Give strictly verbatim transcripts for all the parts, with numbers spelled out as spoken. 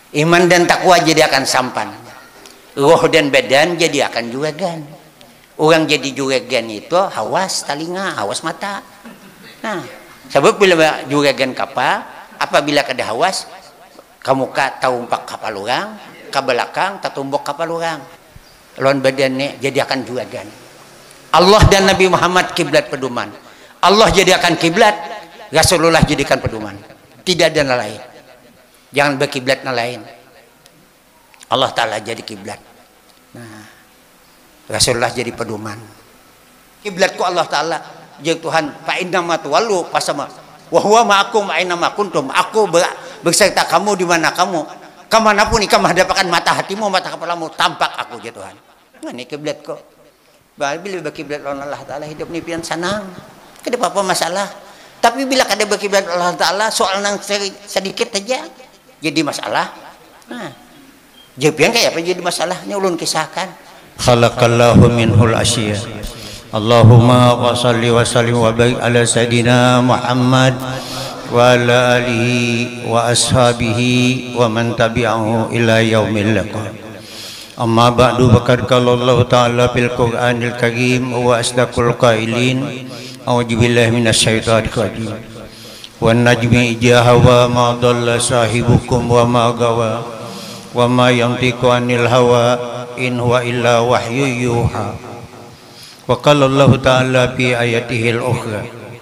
Iman dan takwa jadi akan sampan. Roh dan badan jadi akan juragan. Orang jadi juragan itu hawas telinga, hawas mata. Nah, sebab bila juragan kapal, apabila kada hawas, kamu ka taumpak kapal orang, ke belakang tatumbok kapal orang. Lawan badannya jadi akan juragan. Allah dan Nabi Muhammad kiblat pedoman. Allah jadi akan kiblat, Rasulullah jadikan pedoman. Tidak ada yang lain. Jangan berkiblat yang lain. Allah Ta'ala jadi kiblat. Nah, Rasulullah jadi pedoman. Kiblatku Allah Ta'ala jadi Tuhan. Fa inna ma tuwallu fasama wa huwa ma'akum aina ma kuntum. Aku berserta kamu di mana kamu. Kemanapun ikam hadapkan mata hatimu, mata kepalamu, tampak aku jadi Tuhan. Nah, ini kiblatku. Bila berkiblat Allah Ta'ala hidup ni pian senang. Kada apa-apa masalah. Tapi bila kada berkiblat Allah Ta'ala, soal nang sedikit aja jadi masalah. Nah, jawaban kayak apa jadi masalahnya ulun kisahkan. Khalaqallahu minhul asyiya. Allahumma shalli wa sallim wa barik ala sayidina Muhammad wa ala alihi wa ashabihi wa man tabi'ahu ila yaumil liqa. Amma ba'du, faqad qala Allah Ta'ala fil Qur'anil Karim wa asdaqul qailin. A'udzu billahi minasy syaithanir rajim. Wan najmi idza hawa ma dhalla sahibukum wa ma gawa wa ma yantiqu anil hawa in huwa illa wahyu yuha. Wa qala Allah Ta'ala fi ayatihil ukhra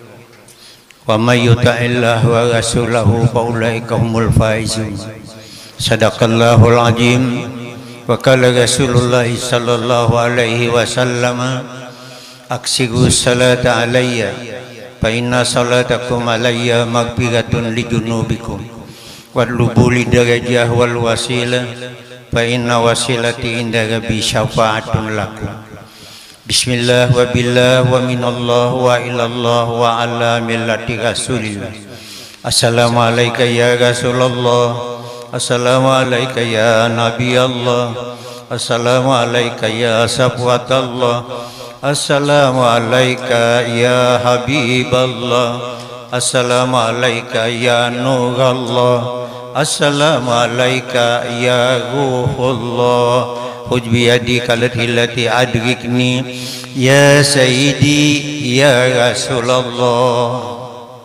wa may yuti'illah wa rasulahu fa ulaika humul faizun. Sadaqallahul azim. Wa qala Rasulullah sallallahu alaihi wasallam aksiru salata alayya fa inna salatakum alayya maghfiratun li junubikum wadlubu li darajah wal wasilah fa inna wasilati inda rabbi syafa'atun lakum. Bismillah wa billah wa minallah wa ilallah wa ala millati rasulillah. Assalamu alayka ya Rasulullah. Assalamu alayka ya Nabi Allah. Assalamu alayka ya Safwatallah. Assalamu alayka ya Habiballah. Assalamu alayka ya Nurallah. Assalamu alayka ya Ruhullah. Khudh biyadika allati adrikni ya Sayyidi ya Rasulullah.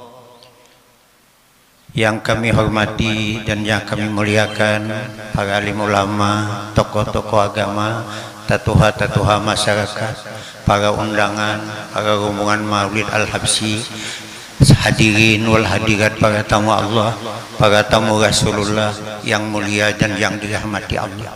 Yang kami hormati dan yang kami muliakan para alim ulama, tokoh-tokoh agama, tatuha-tatuha masyarakat, para undangan, para rombongan Maulid Al-Habsyi, hadirin wal hadirat, para tamu Allah, para tamu Rasulullah yang mulia dan yang dirahmati Allah.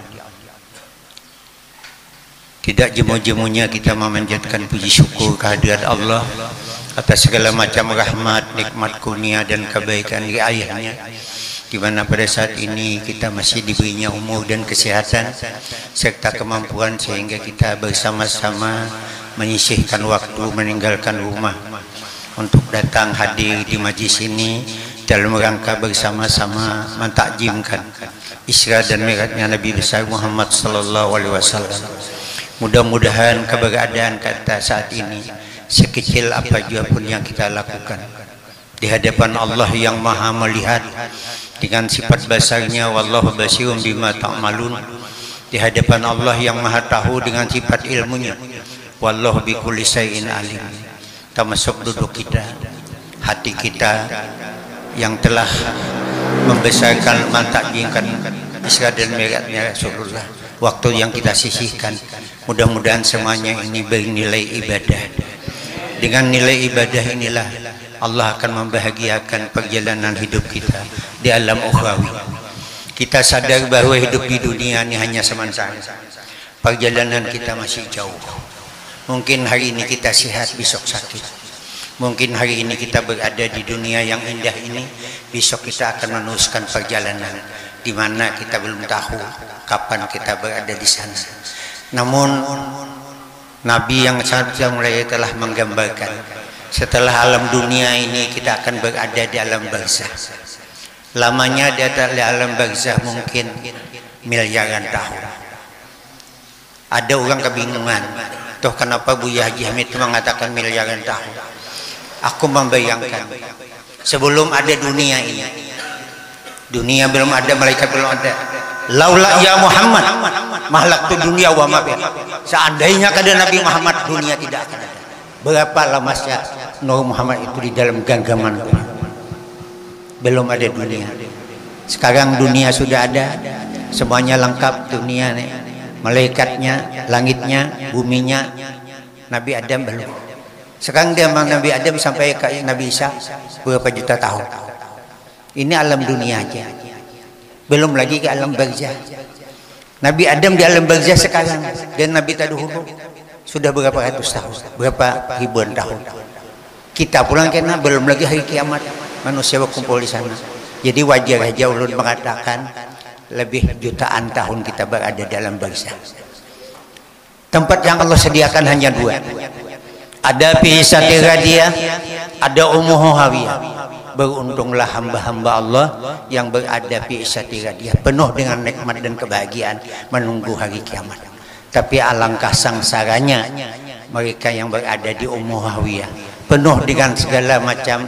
Tidak jemu-jemunya kita memanjatkan puji syukur kehadirat Allah atas segala macam rahmat, nikmat, kurnia dan kebaikan riayahnya, di mana pada saat ini kita masih diberinya umur dan kesehatan serta kemampuan sehingga kita bersama-sama menyisihkan waktu meninggalkan rumah untuk datang hadir di majlis ini dalam rangka bersama-sama mentakjimkan Isra dan Mi'rajnya Nabi besar Muhammad sallallahu alaihi wasallam. Mudah-mudahan keberadaan kita saat ini, sekecil apa jua pun yang kita lakukan, di hadapan Allah yang maha melihat dengan sifat basarnya, wallahu basirun bima ta'malun, di hadapan Allah yang maha tahu dengan sifat ilmunya, wallahu bikulli syai'in alim. Termasuk duduk kita, hati kita yang telah membesarkan mentakjimkan Isra dan Mi'rajnya Rasulullah, waktu yang kita sisihkan, mudah-mudahan semuanya ini bernilai ibadah. Dengan nilai ibadah inilah Allah akan membahagiakan perjalanan hidup kita di alam ukhrawi. Kita sadar bahwa hidup di dunia ini hanya sementara. Perjalanan kita masih jauh. Mungkin hari ini kita sehat, besok sakit. Mungkin hari ini kita berada di dunia yang indah ini, besok kita akan meneruskan perjalanan di mana kita belum tahu kapan kita berada di sana. Namun Nabi yang sangat mulia telah menggambarkan setelah alam dunia ini kita akan berada di alam barzah. Lamanya di alam barzah mungkin miliaran tahun. Ada orang kebingungan, toh kenapa Buya Haji Hamid itu mengatakan miliaran tahun? Aku membayangkan sebelum ada dunia ini, dunia belum ada, malaikat belum ada, laula ya Muhammad mahlaktu dunia wa ma fiha. Seandainya kada Nabi Muhammad, dunia tidak akan ada. Berapa lamasnya Nur Muhammad itu di dalam genggaman Tuhan. Belum ada dunia. Sekarang dunia sudah ada, semuanya lengkap dunia nih. Malaikatnya, langitnya, buminya. Nabi Adam belum. Sekarang dia Nabi Adam sampai ke Nabi Isa berapa juta tahun. Ini alam dunia aja. Belum lagi ke alam barzah. Nabi Adam di alam barzah sekarang, dan Nabi terdahulu sudah berapa ratus tahun, berapa ribuan tahun. Kita pulang kena belum lagi hari kiamat, manusia berkumpul di sana. Jadi wajar aja ulun mengatakan lebih jutaan tahun kita berada dalam barzah. Tempat yang Allah sediakan hanya dua. Ada Pisati Radia, ada Ummuhu Hawiyah. Beruntunglah hamba-hamba Allah yang berada Pisati Radia, penuh dengan nikmat dan kebahagiaan menunggu hari kiamat. Tapi alangkah sangsaranya mereka yang berada di Ummuhu Hawiyah, penuh dengan segala macam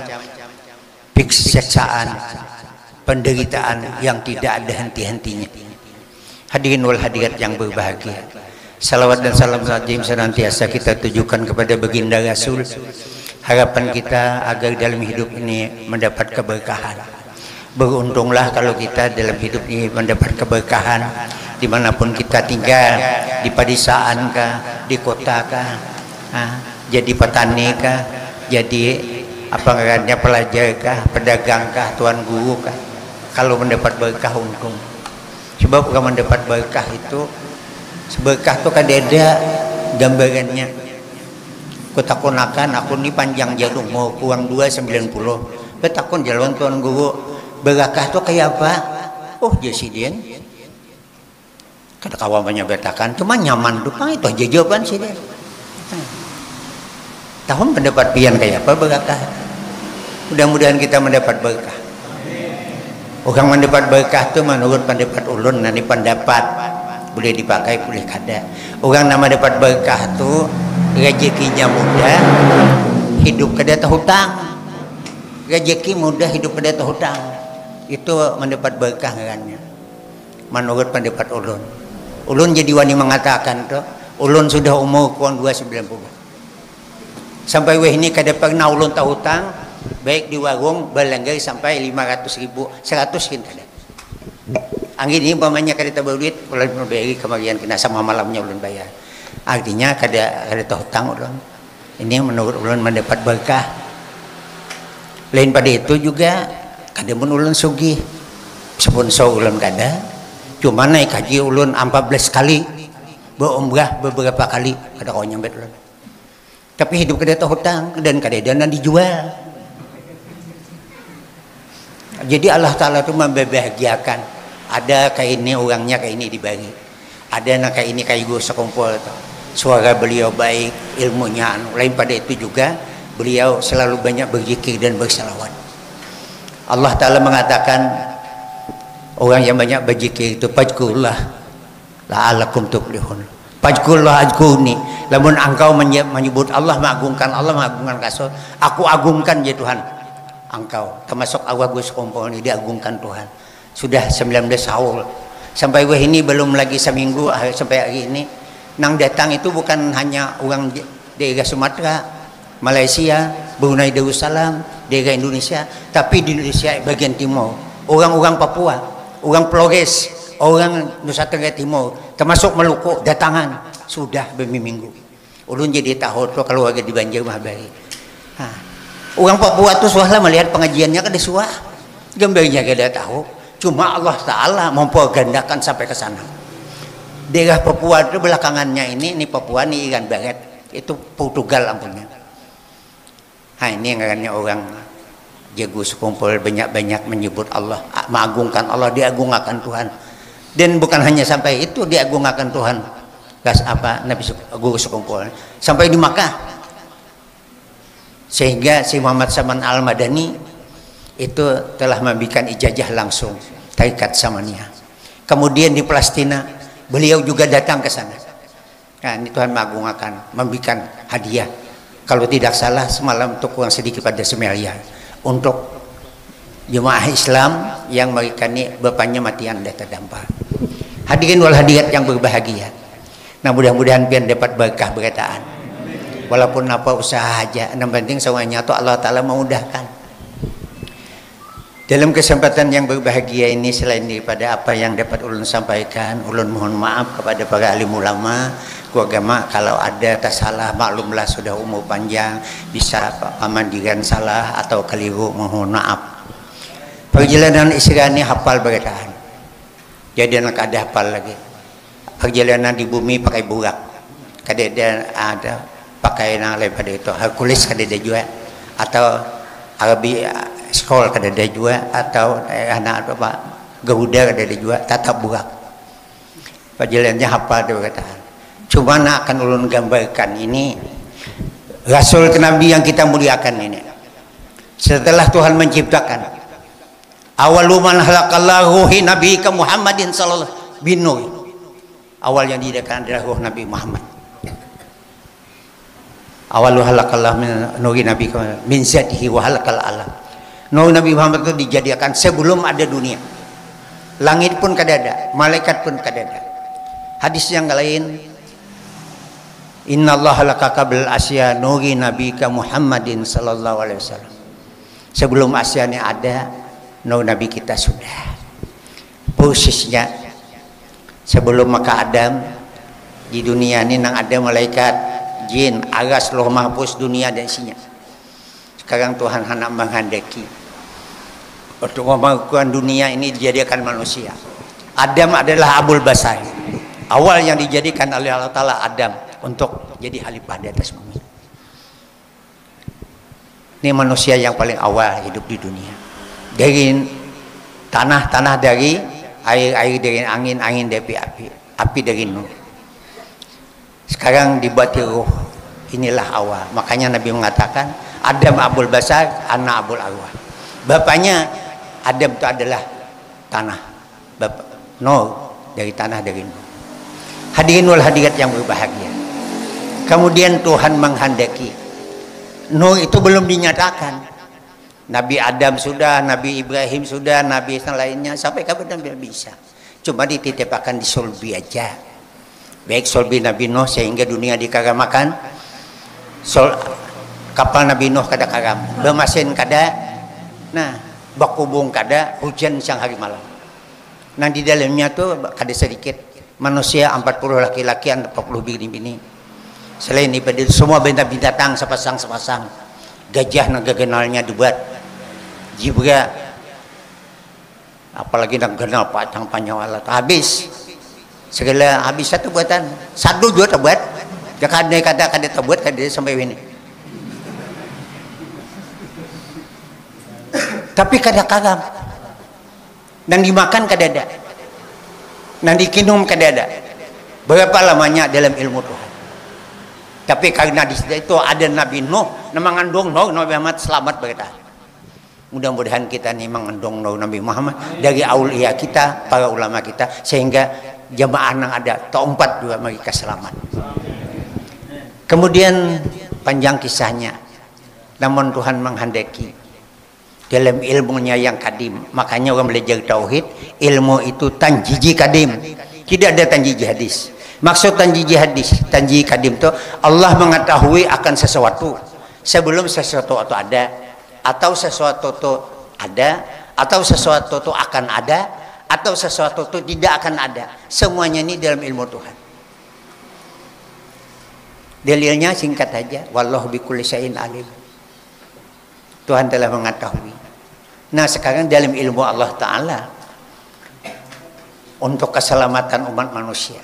siksaan, penderitaan yang tidak ada henti-hentinya. Hadirin wal hadirat yang berbahagia, salawat dan salam sajim senantiasa kita tujukan kepada baginda Rasul. Harapan kita agar dalam hidup ini mendapat keberkahan. Beruntunglah kalau kita dalam hidup ini mendapat keberkahan dimanapun kita tinggal, di pedesaan kah, di kota kah, ha? Jadi petani kah, jadi apa namanya pelajar kah, pedagang kah, tuan guru kah. Kalau mendapat berkah untung. Sebab kalau mendapat berkah itu, berkah itu kan ada gambarannya. Kutakunakan aku ni panjang jalur mau kurang dua sembilan puluh. Betakun jalan tuan guru, berkah itu kayak apa? Oh jesiden. Kata kawannya betakan, cuma nyaman dupang itu aja jawaban sih deh. Tahun mendapat pian kayak apa berkah? Mudah-mudahan kita mendapat berkah. Orang mendapat berkah itu menurut pendapat ulun, nanti pendapat boleh dipakai boleh kada. Orang nama dapat berkah itu rezekinya mudah, hidup kada terhutang. Rezeki mudah, hidup kada terhutang. Itu mendapat berkah ngarannya. Menurut pendapat ulun. Ulun jadi wani mengatakan tuh, ulun sudah umur kurang dua sembilan puluh. Sampai weh ini kada pernah ulun terhutang. Baik di warung belenggai sampai lima ratus ribu, seratus kin kada. Angin ini umpamanya kada tahu duit, ulun beri kemarin kena sama malamnya ulun bayar. Artinya kada kada terhutang ulun. Ini menurut ulun mendapat berkah. Lain pada itu juga kada pun ulun sugih. Sponsor ulun kada. Cuma naik haji ulun empat belas kali, berumrah beberapa kali, kada kau nyambet ulun. Tapi hidup kada terhutang dan kada dana dijual. Jadi Allah Ta'ala itu membahagiakan. Ada kayak ini orangnya kayak ini dibagi. Ada nak kayak ini kayak gue sekumpul. Suara beliau baik, ilmunya. Lain pada itu juga beliau selalu banyak berzikir dan bersalawat. Allah Ta'ala mengatakan orang yang banyak berzikir itu fadhkurullah la'allakum tuflihun. Fadhkurullah adhkurni. Lamun engkau menyebut Allah, mengagungkan Allah, mengagungkan Rasul, aku agungkan ya Tuhan engkau. Termasuk awal gue sekumpul ini diagungkan Tuhan. Sudah sembilan belas tahun. Sampai weh ini belum lagi seminggu sampai hari ini. Nang datang itu bukan hanya orang daerah Sumatera, Malaysia, Brunei Darussalam, daerah Indonesia, tapi di Indonesia bagian timur. Orang-orang Papua, orang Flores, orang Nusa Tenggara Timur, termasuk Maluku datangan sudah berminggu. Ulun jadi tahu tuh kalau lagi di Banjar mah baik. Orang Papua tuh suahlah melihat pengajiannya kada suah. Gambarnya kada tahu. Cuma Allah Ta'ala mempergandakan sampai ke sana. Daerah Papua itu belakangannya ini, ini Papua, ini Irian Barat. Itu Portugal ampunnya. Nah ini yang orang jago sekumpul banyak-banyak menyebut Allah, mengagungkan Allah, diagungkan Tuhan. Dan bukan hanya sampai itu diagungkan Tuhan. Gas apa Nabi guru sekumpul sampai di Makkah. Sehingga si Muhammad Saman Al-Madani itu telah memberikan ijazah langsung tarikat Samaniyah. Kemudian di Palestina beliau juga datang ke sana. Nah, ini Tuhan mengagungkan, memberikan hadiah. Kalau tidak salah semalam untuk kurang sedikit pada semiliar untuk jemaah Islam yang mereka ini bapaknya mati anda terdampar. Hadirin wal hadirat yang berbahagia. Nah, mudah-mudahan pian dapat berkah berkataan. Walaupun apa usaha aja, yang penting semuanya itu Allah Ta'ala memudahkan. Dalam kesempatan yang berbahagia ini, selain daripada apa yang dapat ulun sampaikan, ulun mohon maaf kepada para alim ulama, agama, kalau ada tak salah maklumlah, sudah umur panjang, bisa pamandikan salah atau keliru, mohon maaf. Perjalanan Israel ini hafal berkataan. Jadi anak ada hafal lagi. Perjalanan di bumi pakai burak. Kadang ada pakai yang lain pada itu. Hercules kadang juga, atau Arabi Scroll kadang juga, atau eh, anak apa Garuda kadang juga, tatap burak. Perjalanannya hafal berkataan. Cuma nak akan ulun gambarkan ini Rasul ke Nabi yang kita muliakan ini. Setelah Tuhan menciptakan, awalu man khalaqallahu nabi ka Muhammadin sallallahu bin nur. Awal yang didirikan adalah ruh Nabi Muhammad. Awalu khalaqallahu min nuri nabi ka min zatihi wa khalaqal alam. Nur Nabi Muhammad itu dijadikan sebelum ada dunia. Langit pun kada ada, malaikat pun kada ada. Hadis yang lain, Inna Allah halaqaka bil asya nuri nabika Muhammadin sallallahu alaihi wasallam. Sebelum Asia ini ada, nur Nabi kita sudah. Posisinya sebelum maka Adam, di dunia ini nang ada malaikat, jin, aras, loh mahfuz, dunia dan isinya. Sekarang Tuhan hendak menghendaki untuk melakukan dunia ini dijadikan manusia. Adam adalah Abul Basar, awal yang dijadikan oleh Allah Ta'ala Adam untuk jadi khalifah di atas bumi. Ini manusia yang paling awal hidup di dunia. Dari tanah-tanah, dari air-air, dari angin-angin, dari api, api dari nur. Sekarang dibuat ruh. Inilah awal. Makanya Nabi mengatakan Adam Abul Basar, anak Abul Arwah. Bapaknya Adam itu adalah tanah. Bapak nur dari tanah, dari nur. Hadirin wal hadirat yang berbahagia. Kemudian Tuhan menghendaki, nur itu belum dinyatakan. Nabi Adam sudah, Nabi Ibrahim sudah, Nabi yang lainnya sampai kapan Nabi bisa. Cuma dititipkan di sulbi aja. Baik sulbi Nabi Nuh sehingga dunia dikaramakan. Sol, kapal Nabi Nuh kada karam, bermasin kada, nah bakubung kada, hujan siang hari malam. Nah di dalamnya tuh kada sedikit manusia, empat puluh laki-laki, empat puluh bini-bini. Selain daripada semua bintang-bintang sepasang-sepasang, gajah nagagenalnya dibuat, jibra, apalagi nagagenal pacang panjang habis, segala habis satu buatan, satu dua terbuat, jangan kata kata terbuat kata sampai ini. Tapi kada karam, dan dimakan kada ada, dan dikinum kada ada. Berapa lamanya dalam ilmu Tuhan? Tapi karena di situ ada Nabi Nuh, mengandung Nuh Nabi Muhammad selamat berkata. Mudah-mudahan kita nih mengandung Nuh Nabi Muhammad dari aulia kita, para ulama kita, sehingga jamaah nang ada keempat juga mereka selamat. Kemudian panjang kisahnya, namun Tuhan menghendaki dalam ilmunya yang kadim. Makanya orang belajar tauhid, ilmu itu tanjiji kadim, tidak ada tanjiji hadis. Maksud tanjiji hadis, tanjiji kadim itu Allah mengetahui akan sesuatu sebelum sesuatu itu ada, atau sesuatu itu ada, atau sesuatu itu akan ada, atau sesuatu itu tidak akan ada. Semuanya ini dalam ilmu Tuhan. Dalilnya singkat aja, wallahu bikulli syai'in alim. Tuhan telah mengetahui. Nah sekarang dalam ilmu Allah Ta'ala untuk keselamatan umat manusia,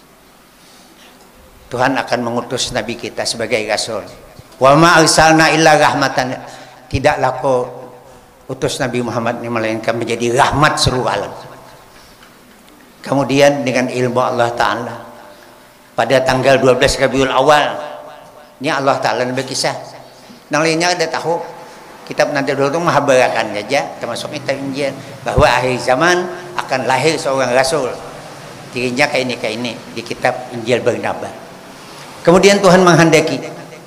Tuhan akan mengutus Nabi kita sebagai Rasul. Wa ma arsalna illa rahmatan. Tidaklah kau utus Nabi Muhammad ini melainkan menjadi rahmat seluruh alam. Kemudian dengan ilmu Allah Ta'ala, pada tanggal dua belas Rabiul Awal, ini Allah Ta'ala berkisah. Yang lainnya ada tahu, kitab nanti dulu itu menghabarkan saja, termasuk kitab Injil, bahwa akhir zaman akan lahir seorang Rasul. Dirinya kayak ini, kayak ini, di kitab Injil Barnabas. Kemudian Tuhan menghendaki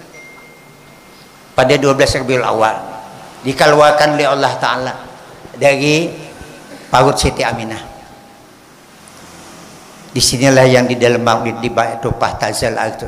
pada dua belas Rabiul Awal dikeluarkan oleh Allah Ta'ala dari parut Siti Aminah. Disinilah yang di dalam maulid di baitu pahtazal itu.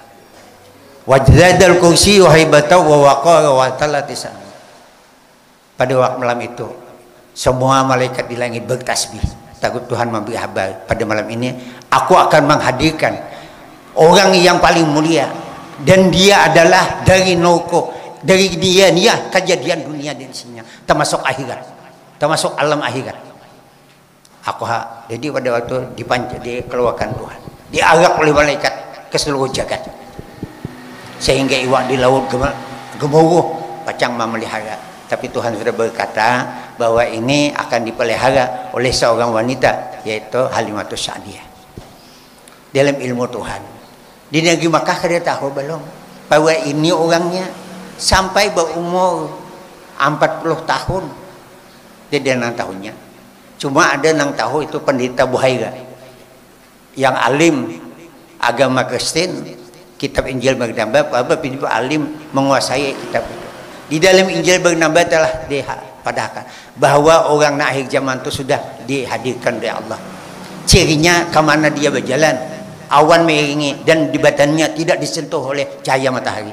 Wajladal kursi wahibatau wa waqara wa talatisa. Pada waktu malam itu semua malaikat di langit bertasbih. Takut Tuhan memberi kabar pada malam ini aku akan menghadirkan orang yang paling mulia dan dia adalah dari noko, dari dia dia kejadian dunia dan isinya termasuk akhirat, termasuk alam akhirat. Aku ha, jadi pada waktu dipanjat dikeluarkan Tuhan, diarak oleh malaikat ke seluruh jagat, sehingga iwak di laut gemuruh pacang memelihara. Tapi Tuhan sudah berkata bahwa ini akan dipelihara oleh seorang wanita, yaitu Halimatus Sa'diyah. Dalam ilmu Tuhan di negeri Makkah dia tahu belum bahwa ini orangnya sampai berumur empat puluh tahun, dia enam tahunnya. Cuma ada yang tahu itu pendeta Buhaira yang alim agama Kristen, kitab Injil bernambah, apa pendeta alim menguasai kitab itu. Di dalam Injil bernambah telah dipadakan bahwa orang nak akhir zaman itu sudah dihadirkan oleh Allah. Cirinya kemana dia berjalan, awan mengiringi dan di badannya tidak disentuh oleh cahaya matahari.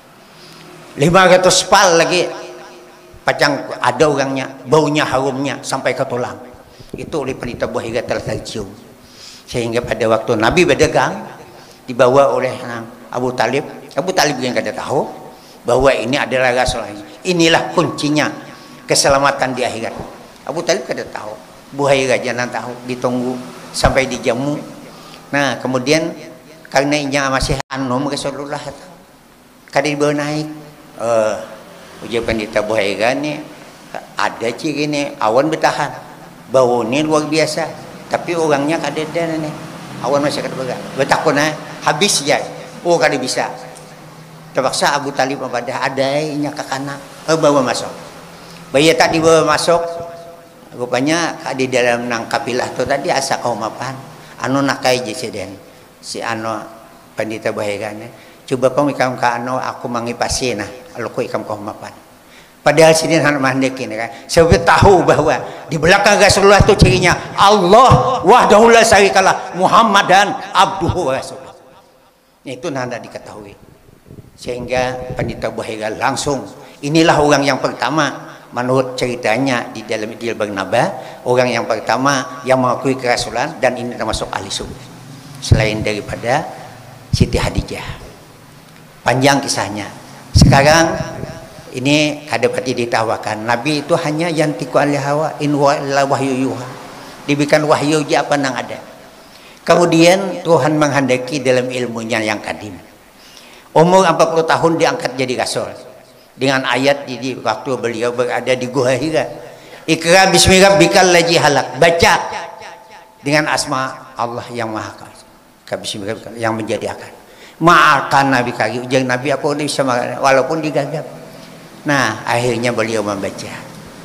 lima ratus pal lagi pacang ada orangnya, baunya harumnya sampai ke tulang. Itu oleh pendeta Buhaira telah tercium. Sehingga pada waktu Nabi berdagang dibawa oleh Abu Talib, Abu Talib yang kada tahu bahwa ini adalah Rasul. Inilah kuncinya keselamatan di akhirat. Abu Talib kada tahu, Buhaira jangan tahu, ditunggu sampai dijamu. Nah kemudian karena inya masih anom Rasulullah kada dibawa naik. Uh, ujar pendeta Buhaira ni ada ciri ni awan bertahan, bau ni luar biasa, tapi orangnya kada ada ni, awan masih kada bergerak, bertakun eh habis je, oh kada bisa. Terpaksa Abu Talib pada ada inya ke kanan, eh bawa masuk. Bayi tak dibawa masuk, rupanya di dalam nang kapilah tu tadi asa kaum apaan, anu nakai je seden, si anu pendeta Buhaira ni. Coba pun ikam ka anu aku mangipasi nah kalau ku ikam kau mapan. Padahal sini han mandekin kan. Sebab tahu bahwa di belakang Rasulullah itu cirinya Allah wahdahu la syarikalah Muhammadan abduhu wa rasuluh. Itu nanda diketahui. Sehingga pendeta Buhaira langsung inilah orang yang pertama menurut ceritanya di dalam Injil Barnabas, orang yang pertama yang mengakui kerasulan dan ini termasuk ahli sunnah. Selain daripada Siti Hadijah. Panjang kisahnya. Sekarang ini kada pati ditawakan. Nabi itu hanya yantiqu anil hawa in huwa illa wahyu yuha. Diberikan wahyu je apa nang ada. Kemudian Tuhan menghendaki dalam ilmunya yang kadim. Umur empat puluh tahun diangkat jadi rasul. Dengan ayat di waktu beliau berada di Gua Hira. Iqra bismi rabbikal ladzi halaq. Baca dengan asma Allah yang Maha Kuasa. Bismi rabbikal yang menjadikan. Maafkan Nabi kaki ujung Nabi aku bisa makan walaupun digagap. Nah akhirnya beliau membaca.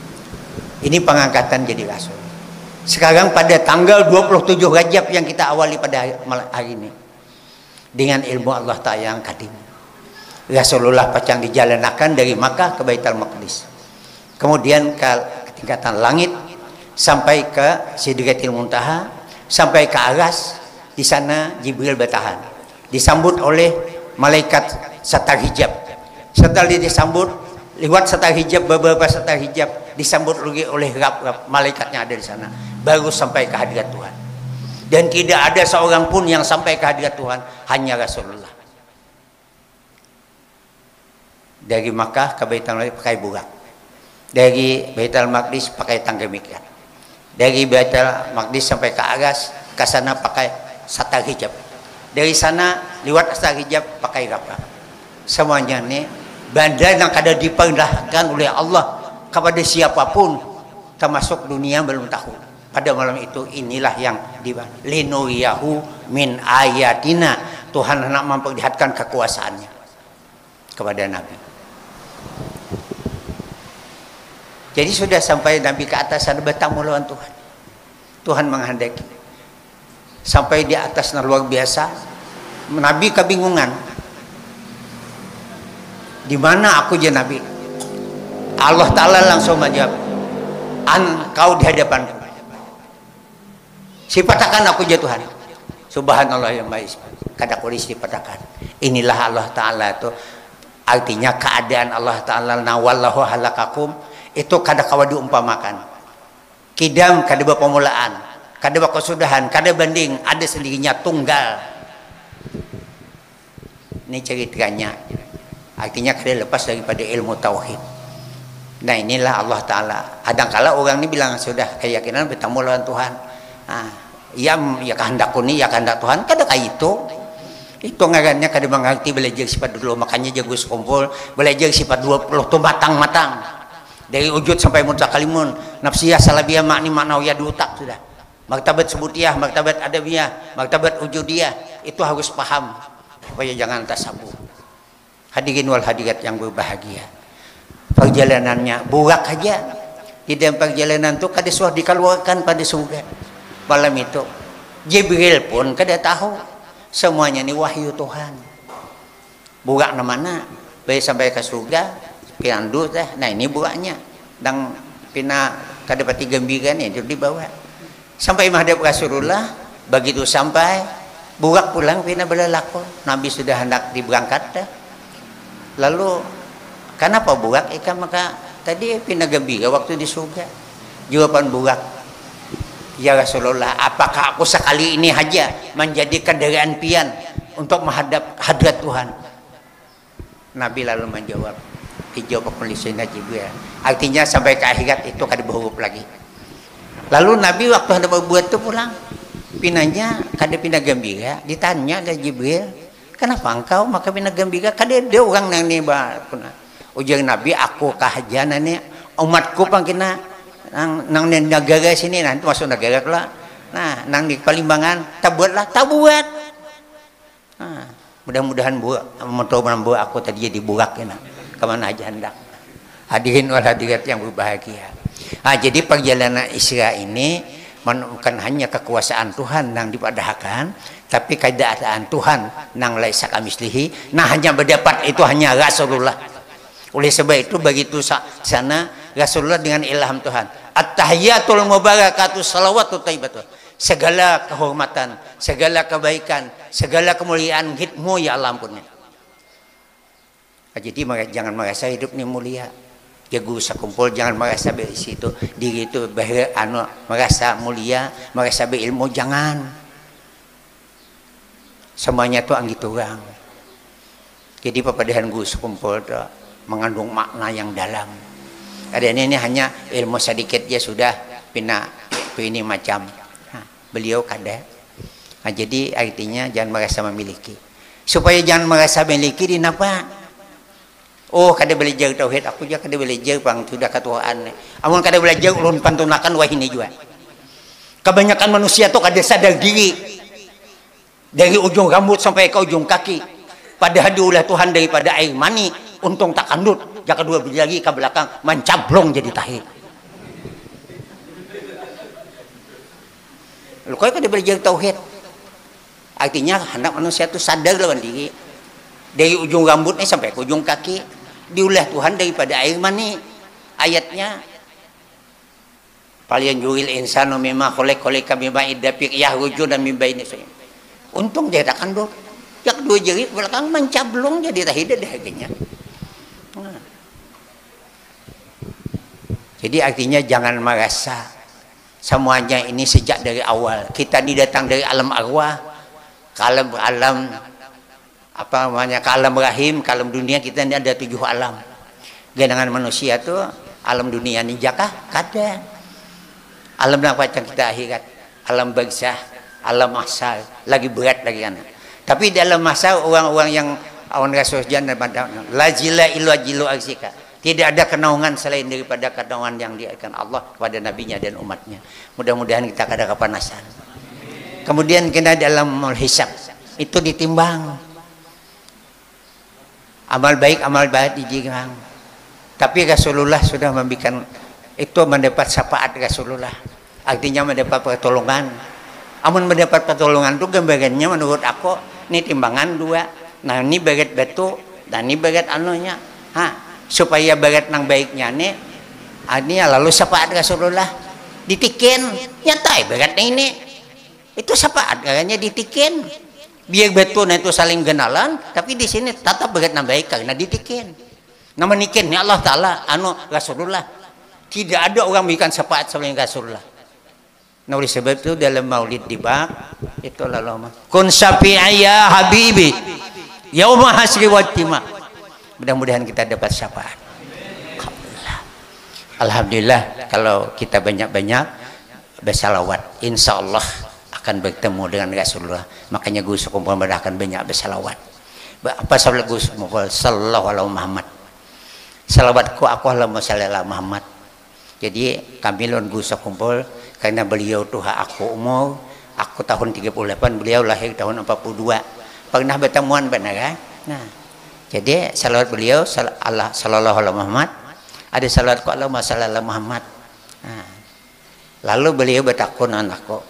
Ini pengangkatan jadi rasul. Sekarang pada tanggal dua puluh tujuh Rajab yang kita awali pada hari ini dengan ilmu Allah Ta'ala yang kadim, Rasulullah pacang dijalankan dari Makkah ke Baitul Maqdis, kemudian ke tingkatan langit sampai ke Sidratil Muntaha, sampai ke Aras. Di sana Jibril bertahan, disambut oleh malaikat satar hijab. Setelah disambut lewat satar hijab, beberapa satar hijab disambut lagi oleh rab-rab malaikatnya ada di sana, baru sampai ke hadirat Tuhan. Dan tidak ada seorang pun yang sampai ke hadirat Tuhan, hanya Rasulullah. Dari Makkah ke Baitul Maqdis pakai burak, dari Baitul Maqdis pakai tangga mikrat, dari Baitul Maqdis sampai ke Aras ke sana pakai satar hijab. Dari sana lewat satar hijab pakai raba. Semuanya ini bandar yang kada diperintahkan oleh Allah kepada siapapun, termasuk dunia belum tahu. Pada malam itu inilah yang linuriyahu min ayatina. Tuhan hendak memperlihatkan kekuasaannya kepada Nabi. Jadi sudah sampai Nabi ke atas sana bertamu lawan Tuhan. Tuhan menghendaki sampai di atas luar biasa. Nabi kebingungan, di mana aku je Nabi? Allah Ta'ala langsung menjawab, engkau di hadapanku. Sifatakan aku je Tuhan. Subhanallah yang baik kada kulis dipadakan. Inilah Allah Ta'ala itu artinya keadaan Allah Ta'ala nawallahu halakakum itu kada kawa diumpamakan. Kidam kada pemulaan, kada kesudahan, kada banding, ada sendirinya tunggal. Ini ceritanya. Artinya kada lepas daripada ilmu tauhid. Nah inilah Allah Ta'ala. Kadang-kala orang ini bilang sudah keyakinan bertemu lawan Tuhan. Nah, ya, ya kehendak kuni, ya kehendak Tuhan. Kada kayak itu. Itu ngarannya kada mengerti belajar sifat dulu. Makanya jago sekumpul belajar sifat dua puluh tu matang-matang. Dari wujud sampai mutakalimun, nafsiyah, salabiyah, makni, maknawiyah di otak sudah. Martabat sebutiyah, martabat adabiyah, martabat wujudiyah, itu harus paham supaya jangan tasawuf. Hadirin wal hadirat yang berbahagia. Perjalanannya burak aja. Di dalam perjalanan itu kada suah dikeluarkan pada surga. Malam itu Jibril pun kada tahu. Semuanya ini wahyu Tuhan. Burak na mana? Baik sampai ke surga. Piandu teh, nah ini buahnya, dan pina kada pati gembira nih itu dibawa sampai menghadap Rasulullah. Begitu sampai buak pulang pina belalakon, Nabi sudah hendak diberangkat dah. Lalu kenapa buak? Ika maka tadi pina gembira waktu di surga. Jawaban buak, ya Rasulullah, apakah aku sekali ini aja menjadi kendaraan pian untuk menghadap hadrat Tuhan? Nabi lalu menjawab, dijawab penulisnya Jibril. Artinya sampai ke akhirat itu kada berhuruf lagi. Lalu Nabi waktu hendak berbuat itu pulang, pinanya kada pindah gembira. Ditanya oleh Jibril, kenapa engkau maka pindah gembira? Kada ada orang nang ni ba puna. Ujar Nabi, aku kahajana ni umatku pangkina nang nang negara sini, nanti masuk negara pula. Nah, nang di Palimbangan, tabuatlah, tabuat. Nah, mudah-mudahan buat motor buat aku tadi jadi burak ya. Kemana aja hendak. Hadirin wal hadirat yang berbahagia. Nah, jadi perjalanan Isra ini bukan hanya kekuasaan Tuhan yang dipadahkan, tapi keadaan Tuhan nang laisa kamislihi. Nah, hanya berdapat itu hanya Rasulullah. Oleh sebab itu begitu sana Rasulullah dengan ilham Tuhan. At-tahiyatul mubarakatuh salawatu thayyibatun. Segala kehormatan, segala kebaikan, segala kemuliaan hidmu ya Allah ampunnya. Jadi jangan merasa hidup ini mulia. Jago sekumpul jangan merasa berisi itu diri itu bahaya anu merasa mulia, merasa berilmu, jangan. Semuanya itu anggit orang. Jadi pepadahan guru sekumpul itu mengandung makna yang dalam. Ada ini, ini hanya ilmu sedikit ya sudah pina ini macam. Nah, beliau kada. Nah, jadi artinya jangan merasa memiliki. Supaya jangan merasa memiliki, dinapa? Oh, kada belajar tauhid, aku juga kada belajar bang sudah ketuaan. Amun kada belajar ulun pantunakan wah ini juga. Kebanyakan manusia tuh kada sadar diri. Dari ujung rambut sampai ke ujung kaki. Padahal diulah Tuhan daripada air mani, untung tak kandut. Jaka dua lagi ke belakang mencablong jadi tahir. Lu kau kada belajar tauhid. Artinya hendak manusia itu sadar lawan diri. Dari ujung rambutnya sampai ke ujung kaki diulah Tuhan daripada air mani. Ayatnya palian juil insanu mimma kholaq kholqa mimma iddafiq yahruju dan mimba ini saya. Untung dia tak kandut. Jak dua jari belakang mencablong jadi tahida dagingnya. Nah. Jadi artinya jangan merasa semuanya ini sejak dari awal. Kita ini datang dari alam arwah, ke alam alam apa namanya, ke alam rahim, ke alam dunia. Kita ini ada tujuh alam. Genangan manusia tuh alam dunia ini jakah kada. Alam apa yang kita akhirat, alam barzah, alam mahsyar, lagi berat lagi kan. Tapi dalam mahsyar orang-orang yang awan rasul jannah la jila illa jilu arsika. Tidak ada kenaungan selain daripada kenaungan yang diakan Allah kepada nabinya dan umatnya. Mudah-mudahan kita kada kepanasan. Kemudian kena dalam hisab itu ditimbang. Amal baik, amal baik dijingang. Tapi Rasulullah sudah memberikan itu mendapat syafaat Rasulullah. Artinya mendapat pertolongan. Amun mendapat pertolongan itu gambarannya menurut aku ini timbangan dua. Nah ini bagat batu dan ini bagat anunya. Ha, supaya bagat nang baiknya nih. Ini lalu syafaat Rasulullah ditikin nyata bagatnya ini. Itu syafaat kayaknya ditikin. Biar betul itu saling kenalan, tapi di sini tetap berat nambahi karena ditikin. Nama nikin ya Allah Taala anu Rasulullah. Tidak ada orang berikan syafaat selain Rasulullah. Nah oleh sebab itu dalam maulid dibak itu lalu kun syafi'i ya habibi yauma hasri wa tima. Mudah-mudahan kita dapat syafaat. Alhamdulillah kalau kita banyak-banyak bersalawat, insya Allah akan bertemu dengan Rasulullah. Makanya Gus kumpul akan banyak bersalawat. Apa salawat Gus kumpul? Sallallahu alaihi Muhammad. Salawatku aku Allahumma shalli ala Muhammad. Jadi kami lon Gus kumpul karena beliau tuh aku umur, aku tahun tiga puluh delapan, beliau lahir tahun empat puluh dua. Pernah bertemuan benar kan? Nah, jadi salawat beliau Allah sallallahu alaihi Muhammad. Ada salawat ku Allahumma shalli ala Muhammad. Nah, lalu beliau bertakun anakku,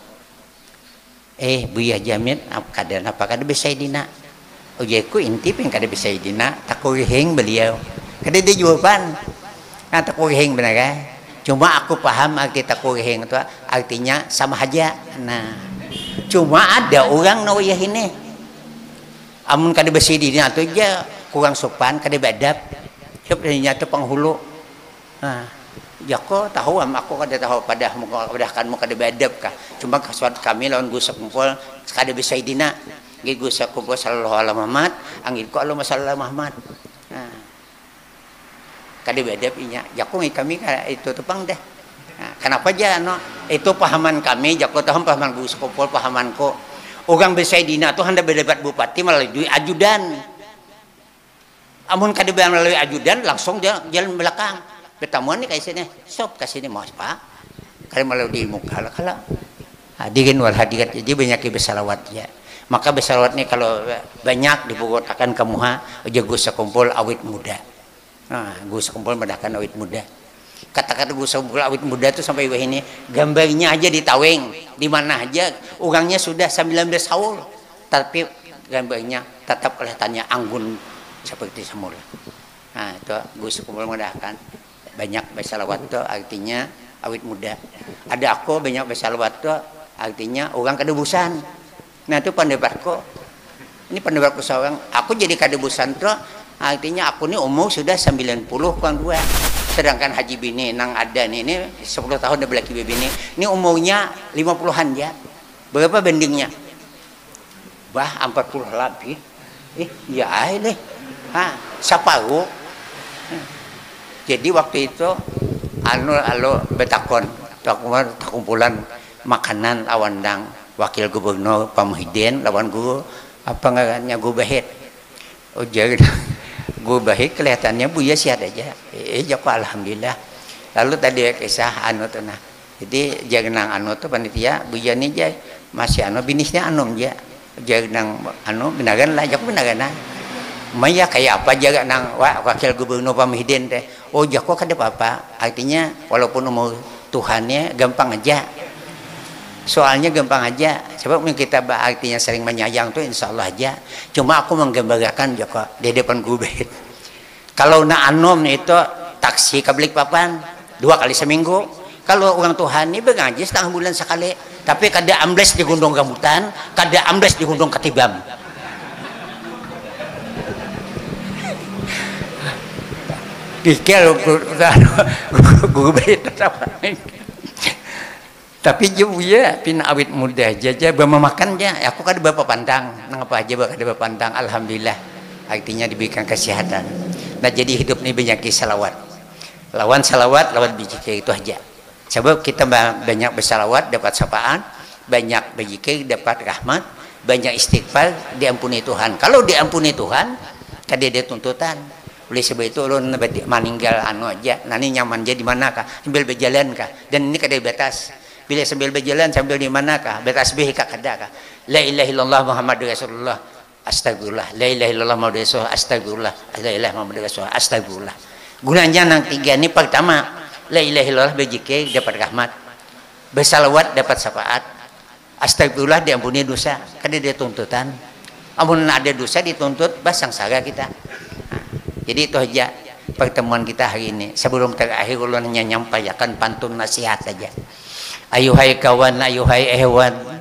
eh Buya Jamil keadaan apa kada bisa dina? Ujiku inti pun kada bisa dina. Takuhing beliau. Kada dia jawaban. Nah takuhing benar kan? Cuma aku paham arti takuhing itu artinya sama aja. Nah, cuma ada orang nawayah ini. Amun kada bisa dina tu aja kurang sopan kada badap. Sebenarnya tu penghulu. Nah, ya kok tahu am aku kada tahu padah padah kan kada badap kah. Cuma kasuat kami lawan Gus kumpul kada bisa dina. Ge Gus kumpul sallallahu alaihi Muhammad, angin ko Allahumma shalli ala Muhammad. Nah, kada badap inya. Jaku kami itu tepang dah. Nah, kenapa aja no? Itu pahaman kami, jaku tahu pahaman Gus kumpul pahamanku. Orang bisa dina tu hendak berdebat bupati melalui ajudan. Amun kada melalui ajudan langsung jalan belakang. Pertemuan ni kayak sini, sob kasih ni mas pak. Kalau malu di muka lah kalau hadirin wal hadirat jadi banyak bersalawat ya. Maka bersalawat ni kalau banyak dibuat akan kamuha aja Gus kumpul awit muda. Nah, Gus kumpul mendahkan awit muda. Kata-kata Gus kumpul awit muda tu sampai wah ini gambarnya aja di Taweng, di mana aja orangnya sudah sembilan belas tahun, tapi gambarnya tetap kelihatannya anggun seperti semula. Nah, itu Gus kumpul mendahkan. Banyak bersalawat itu artinya awit muda. Ada aku banyak bersalawat itu artinya orang kadebusan. Nah itu pendapatku. Ini pendapatku seorang. Aku jadi kadebusan itu artinya aku ini umur sudah sembilan puluh kurang dua. Sedangkan Haji Bini nang ada nih ini sepuluh tahun udah belaki bini. Ini umurnya lima puluhan ya. Berapa bandingnya? Bah empat puluh lebih. Eh ya deh. Ha, saparu. Jadi waktu itu anu alo betakon kumpulan makanan awandang wakil gubernur Pak Muhyiddin lawan guru apa ngarannya Guru Bahit. Oh jadi Guru Bahit kelihatannya Buya sihat aja. Eh joko alhamdulillah. Lalu tadi kisah anu tuh nah. Jadi jangan anu tuh panitia Buya nih jay masih anu binisnya anu aja. Jangan anu benaran lah joko benaran. Maya kayak apa jaga nang wah, wakil gubernur Pak Muhyiddin teh. Oh jako kada apa-apa. Artinya walaupun umur Tuhannya gampang aja. Soalnya gampang aja. Sebab kita artinya sering menyayang tuh insya Allah aja. Cuma aku menggambarkan jako di depan Guru Bahit. Kalau na anom itu taksi ke Balikpapan dua kali seminggu. Kalau orang Tuhan ini bergaji setengah bulan sekali. Tapi kada ambles di Gunung Rambutan, kada ambles di Gunung Ketibam. Pikir Guru Bahit tapi juga pin awit muda aja bermakan aja aku kada bapak pandang nang apa aja kada bapak pandang alhamdulillah artinya diberikan kesehatan. Nah jadi hidup ini banyak salawat lawan salawat lawan berzikir itu aja sebab kita banyak bersalawat dapat syafaat, banyak berzikir dapat rahmat, banyak istighfar diampuni Tuhan. Kalau diampuni Tuhan kada ada tuntutan. Oleh sebab itu ulun meninggal anu aja nanti nyaman jadi mana kah sambil berjalan kah dan ini kada batas bila sambil berjalan sambil di mana kah batas bih kah kada kah la ilaha illallah Muhammadur Rasulullah astagfirullah la ilaha illallah Muhammadur Rasulullah astagfirullah la ilaha Muhammadur Rasulullah astagfirullah gunanya nang tiga ini pertama la ilaha illallah berzikir dapat rahmat bersalawat dapat syafaat astagfirullah diampuni dosa kada dia tuntutan amun ada dosa dituntut bas sangsara kita. Jadi itu aja pertemuan kita hari ini. Sebelum terakhir ulun hanya nyampaikan pantun nasihat saja. Ayuhai kawan, ayuhai ehwan,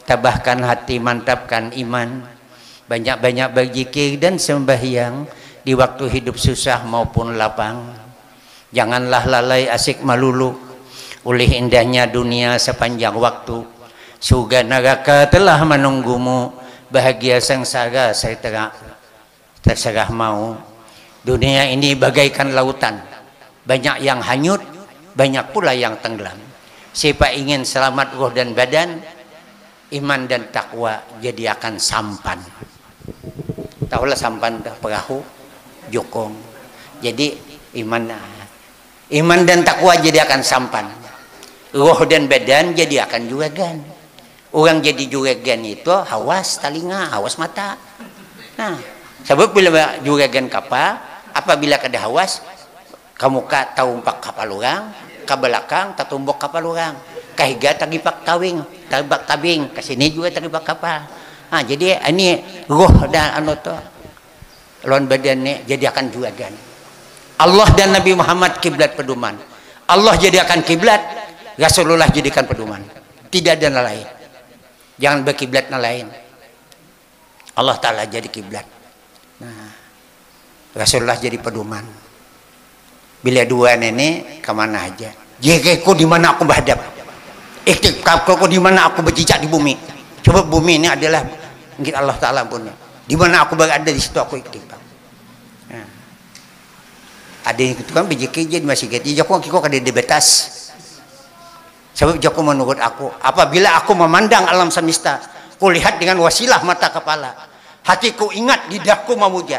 tabahkan hati, mantapkan iman, banyak-banyak berzikir dan sembahyang di waktu hidup susah maupun lapang. Janganlah lalai asik melulu oleh indahnya dunia sepanjang waktu. Surga neraka telah menunggumu, bahagia sengsara serta terserah mau. Dunia ini bagaikan lautan, banyak yang hanyut, banyak pula yang tenggelam. Siapa ingin selamat roh dan badan, iman dan takwa jadi akan sampan. Tahulah sampan dah, perahu jokong. Jadi iman iman dan takwa jadi akan sampan. Roh dan badan jadi akan juragan. Orang jadi juragan itu hawas telinga, hawas mata. Nah, sebab bila juragan kapal, apabila kada hawas, kamu ka taumpak kapal orang, ke belakang tatumbok kapal orang, kahiga tagipak tawing, tagipak tabing, ke sini juga tagipak kapal. Nah, jadi ini roh dan anu to lawan badan ni jadi akan juragan. Allah dan Nabi Muhammad kiblat pedoman. Allah jadi akan kiblat, Rasulullah jadikan pedoman. Tidak ada yang lain. Jangan berkiblat yang lain. Allah Ta'ala jadi kiblat. Nah, Rasulullah jadi pedoman. Bila dua nenek kemana aja? Jika di mana aku berhadap? Iktikaf kau di mana aku berjejak di bumi? Coba bumi ini adalah mungkin Allah Ta'ala punya. Di mana aku berada di situ aku iktikaf. Nah. Ada yang itu kan berjikir jadi masih gitu. Joko kiko kada dibatas. Sebab Joko menurut aku, apabila aku memandang alam semesta, ku lihat dengan wasilah mata kepala, hatiku ingat lidahku memuja.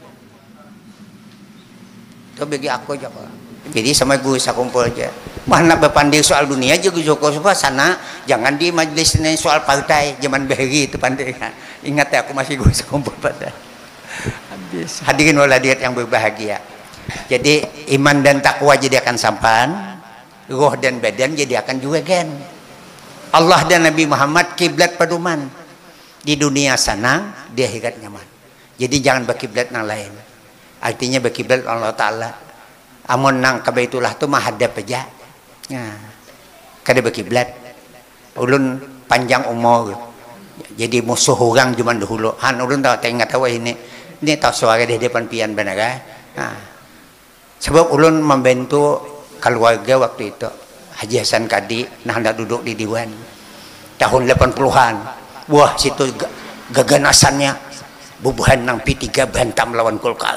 Itu bagi aku Joko. Jadi sama gue saya kumpul aja. Mana berpandai soal dunia juga Joko supaya sana jangan di majlis ini soal partai zaman Behri itu pandai. Ingat ya aku masih gue kumpul pada. Habis hadirin waladiat yang berbahagia. Jadi iman dan takwa jadi akan sampan, roh dan badan jadi akan juragan. Allah dan Nabi Muhammad kiblat pedoman. Di dunia senang, di akhirat nyaman. Jadi jangan berkiblat yang lain. Artinya berkiblat Allah Ta'ala. Amun nang ke Baitullah tu menghadap aja. Nah, kada berkiblat. Ulun panjang umur. Jadi musuh orang zaman dahulu. Han ulun tahu tengah tahu ini. Ini tahu suara di depan pian benar. Nah, sebab ulun membantu keluarga waktu itu Haji Hasan Kadi nah hendak duduk di Dewan tahun delapan puluhan. Wah situ gaganasannya bubuhan nang P tiga bantam lawan Golkar.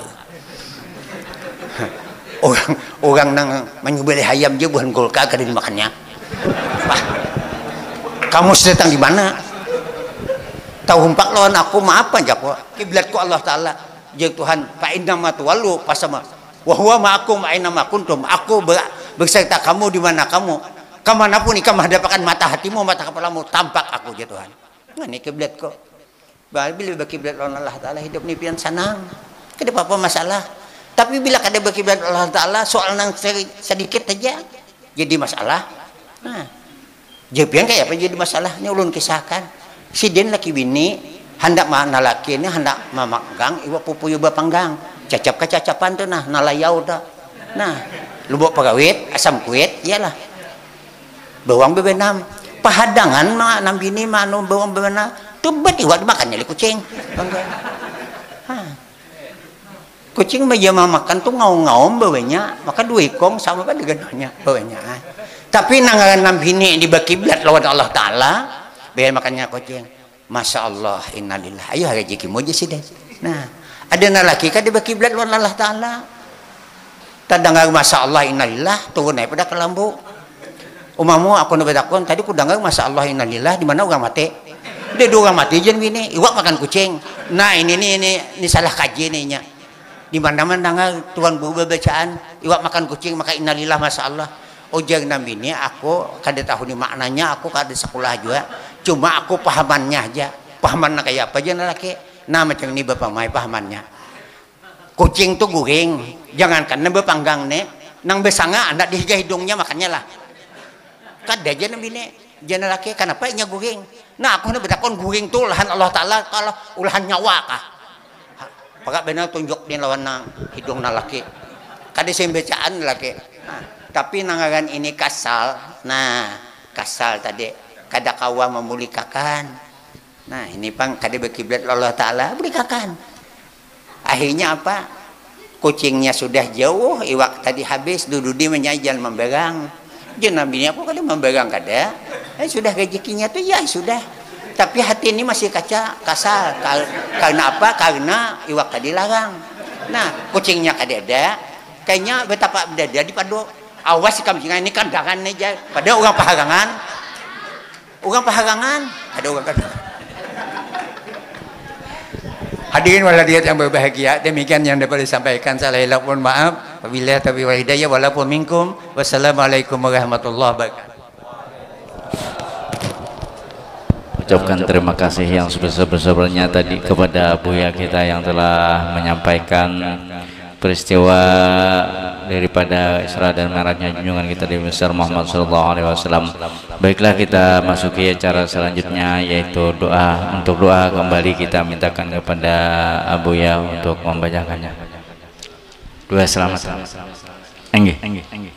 Orang orang nang menyubeli hayam je buhan Golkar kada dimakannya. Wah, kamu sedang di mana? Tahu humpak lawan aku maaf aja kok. Kiblatku Allah Ta'ala. Ya Tuhan, fa inna ma tuwallu pasama wa huwa ma'akum aina ma kuntum. Aku ber, berserta kamu di mana kamu. Kemanapun ikam menghadapkan mata hatimu, mata kepalamu, tampak aku ya Tuhan. Nah, ini kiblat kok. Bila berkiblat Allah Ta'ala hidup ni pian senang. Kada apa-apa masalah. Tapi bila kada berkiblat Allah Ta'ala soal nang sedikit saja jadi masalah. Nah, jepian kayak apa jadi masalah? Ini ulun kisahkan. Si den laki bini hendak mana laki ini hendak mamagang iwa pupuyu bapanggang. Cacap kecacapan tu nah nalayau dah. Nah, lubuk pegawit asam kuit iyalah. Bawang bebenam. Pahadangan ma nam bini manu bawang bebenam. Tu bet iwa dimakan nyali kucing. Ha. Kucing meja makan tu ngaum-ngaum bawanya, maka dua ikong sama kan dengannya bawanya. Tapi nangan nam bini di bakiblat lawan Allah Ta'ala, biar makannya kucing. Masya Allah, innalillah. Ayo rezeki mo je sih. Nah, ada nalaki kan di bakiblat lawan Allah Ta'ala. Tadangag masya Allah innalillah turun naik pada kelambu. Umamu aku nu bedakon tadi ku dangag masya Allah innalillah di mana orang mati. Dia dua orang mati jen bini, iwak makan kucing. Nah, ini ini ini, ini salah kaji nih nya. Di mana-mana nangga tuan guru bacaan iwak makan kucing maka innalillah masya Allah. Ojek nabi ini aku kada tahu ni maknanya, aku kada sekolah juga, cuma aku pahamannya aja. Pahaman kayak apa aja laki. Nah macam ini bapak mai pahamannya. Kucing tuh guring, jangankan nabe panggang nih, nang besanga anak dihiga hidungnya makannya lah. Kada aja nabi ini, jangan laki kenapa nya guring. Nah aku nabe takon guring tuh lahan Allah Ta'ala kalau ulahan nyawa kah. Pakak benar tunjuk di lawan nang hidung na laki. Kada sembacaan laki. Nah, tapi nangaran ini kasal. Nah, kasal tadi kada kawa memulikakan. Nah ini pang kada berkiblat Allah Ta'ala mulikakan. Akhirnya apa? Kucingnya sudah jauh, iwak tadi habis, dududi menyajal memberang. Jadi nabi ini aku kada memberang kada. Eh sudah rezekinya tuh ya sudah. Tapi hati ini masih kaca kasar. Karena apa? Karena iwak tadi larang. Nah kucingnya kada ada. Kayaknya betapa berada di padu. Awas si kambingnya ini kandangan aja. Pada orang paharangan. Orang paharangan. Ada orang kandangan. Hadirin waladiat yang berbahagia, demikian yang dapat disampaikan. Saya mohon maaf. Wabillahi taufiq wal hidayah walaupun minkum. Wassalamualaikum warahmatullahi wabarakatuh. Ucapkan terima kasih yang sebesar-besarnya tadi kepada Buya kita yang telah menyampaikan peristiwa daripada Isra dan Mi'rajnya junjungan kita Nabi besar Muhammad sallallahu alaihi wasallam. Baiklah, kita masuki acara selanjutnya, yaitu doa. Untuk doa kembali kita mintakan kepada Abu Ya untuk membacakannya. Doa selamat. Enggih, enggih, enggih.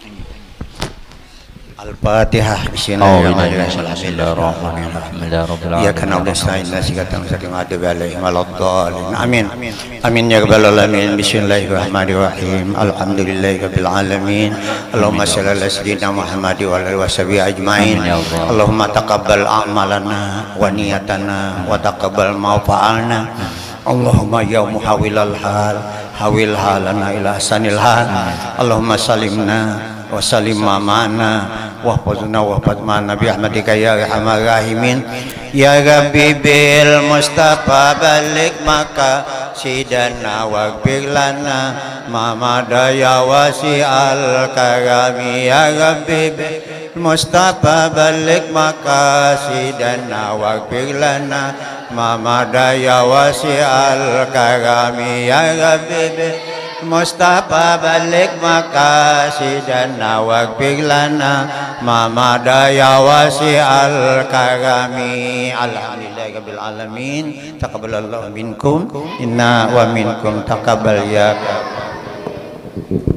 Al-Fatihah. Bismillahirrahmanirrahim. Ya kana nasta'in nasikatan sakim adu alaihim waladdallin. Amin. Amin ya rabbal alamin. Bismillahirrahmanirrahim. Alhamdulillahi rabbil alamin. Allahumma shalli ala sayyidina Muhammad wa ala alihi washabihi ajmain. Allahumma taqabbal a'malana wa niyatana wa taqabbal ma fa'alna. Allahumma ya muhawwilal hal hawil halana ila ahsanil hal. Allahumma salimna wa salim ma'ana wahfazna wahfaz ma'ana bi rahmatika ya arhamar rahimin. Ya Rabbi bil Mustafa balik maka sidana waghfir lana ma madaya wasi al karami. Ya Rabbi bil Mustafa balik maka sidana waghfir lana ma madaya wasi al karami. Ya Rabbi bil Mustafa balik makasidana waghfir lana ma madaya wasi al karami. Alhamdulillahi rabbil alamin. Taqabbalallahu minkum inna wa minkum taqabbal ya.